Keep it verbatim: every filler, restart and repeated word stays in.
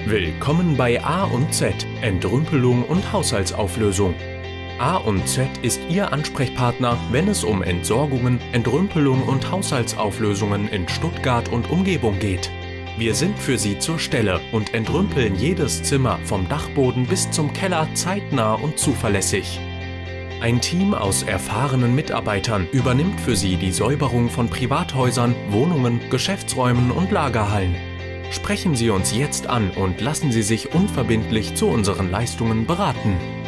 Willkommen bei A und Z, Entrümpelung und Haushaltsauflösung. A und Z ist Ihr Ansprechpartner, wenn es um Entsorgungen, Entrümpelung und Haushaltsauflösungen in Stuttgart und Umgebung geht. Wir sind für Sie zur Stelle und entrümpeln jedes Zimmer vom Dachboden bis zum Keller zeitnah und zuverlässig. Ein Team aus erfahrenen Mitarbeitern übernimmt für Sie die Säuberung von Privathäusern, Wohnungen, Geschäftsräumen und Lagerhallen. Sprechen Sie uns jetzt an und lassen Sie sich unverbindlich zu unseren Leistungen beraten.